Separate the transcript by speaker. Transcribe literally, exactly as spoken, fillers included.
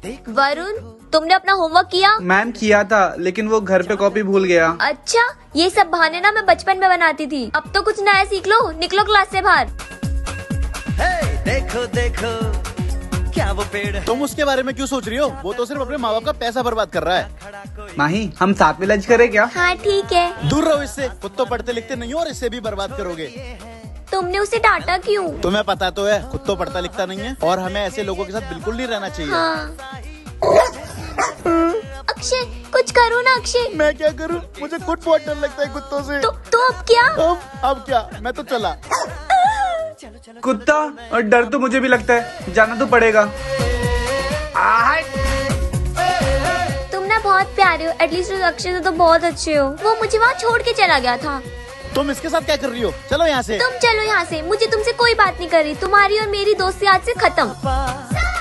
Speaker 1: वरुण, तुमने अपना होमवर्क किया?
Speaker 2: मैम किया था, लेकिन वो घर पे कॉपी भूल गया।
Speaker 1: अच्छा, ये सब बहाने ना मैं बचपन में बनाती थी। अब तो कुछ नया सीख लो, निकलो क्लास से बाहर।
Speaker 3: हे, देखो देखो क्या वो पेड़।
Speaker 4: तुम उसके बारे में क्यों सोच रही हो? वो तो सिर्फ अपने माँ बाप का पैसा बर्बाद कर रहा है।
Speaker 2: माही, हम साथ में लंच करें क्या?
Speaker 1: हाँ ठीक है।
Speaker 4: दूर रहो इससे, खुद तो पढ़ते लिखते नहीं हो और इससे भी बर्बाद करोगे।
Speaker 1: तुमने उसे डांटा क्यों?
Speaker 4: तुम्हें पता तो है खुद तो पढ़ता लिखता नहीं है, और हमें ऐसे लोगों के साथ बिल्कुल नहीं रहना चाहिए।
Speaker 1: हाँ। अक्षय, कुछ करो ना अक्षय।
Speaker 4: मैं क्या करूं? मुझे खुद बहुत डर लगता है कुत्तों से।
Speaker 1: तो, तो अब क्या?
Speaker 4: अब अब क्या? मैं तो चला।
Speaker 2: कुत्ता, और डर तो मुझे भी लगता है, जाना तो पड़ेगा।
Speaker 1: तुम ना बहुत प्यारे हो, एटलीस्ट उस अक्षय से तो बहुत अच्छे हो। वो मुझे वहाँ छोड़ के चला गया था।
Speaker 4: तुम इसके साथ क्या कर रही हो? चलो यहाँ से।
Speaker 1: तुम चलो यहाँ से, मुझे तुमसे कोई बात नहीं करनी। तुम्हारी और मेरी दोस्ती आज से खत्म।